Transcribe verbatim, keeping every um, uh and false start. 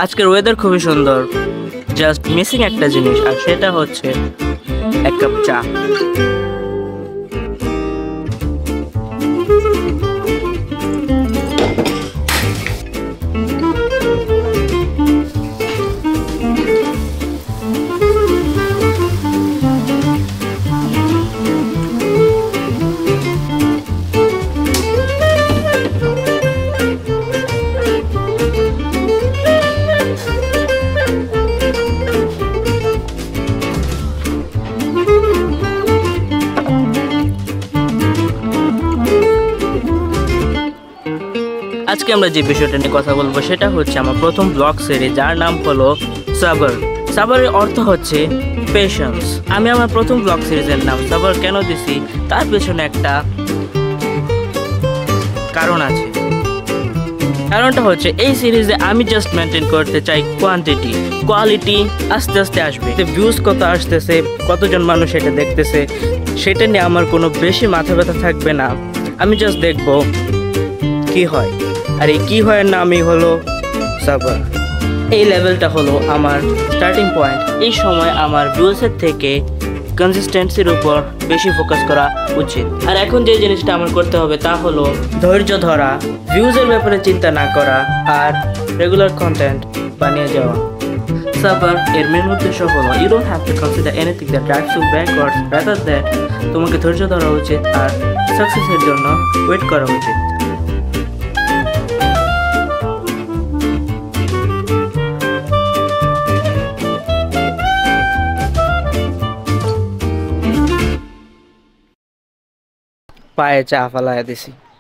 আজকের ওয়েদার খুবই সুন্দর, জাস্ট মিসিং একটা জিনিস, আর সেটা হচ্ছে এক কাপ চা। আজকে আমরা যে বিষয়টা নিয়ে কথা বলবো সেটা হচ্ছে আমার প্রথম ব্লগ সিরিজ, যার নাম হলো সাবর। সাবরের অর্থ হচ্ছে পেশেন্স। আমি আমার প্রথম ব্লগ সিরিজের নাম সাবর কেন দিছি তার পেছনে একটা কারণ আছে। কারণটা হচ্ছে এই সিরিজে আমি জাস্ট মেনটেন করতে চাই কোয়ান্টিটি, কোয়ালিটি আস্তে আস্তে আসবে। ভিউজ কত আসতেছে, কতজন মানুষ এটা দেখতেছে, সেটা নিয়ে আমার কোনো বেশি মাথা ব্যথা থাকবে না। আমি জাস্ট দেখবো কি হয়, আর এই কি হয় নামই হলো সাবর। এই লেভেলটা হলো আমার স্টার্টিং পয়েন্ট। এই সময় আমার ভিউজের থেকে কনসিস্টেন্সির উপর বেশি ফোকাস করা উচিত। আর এখন যে জিনিসটা আমার করতে হবে তা হলো ধৈর্য ধরা, ভিউজের ব্যাপারে চিন্তা না করা, আর রেগুলার কন্টেন্ট বানিয়ে যাওয়া। সাবর এর মেন উদ্দেশ্য হলো you don't have to consider anything that drives you backwards, rather that তোমাকে ধৈর্য ধরা উচিত আর সাকসেসের জন্য ওয়েট করা উচিত। পায়ে চা ফালাইয়া দিছি।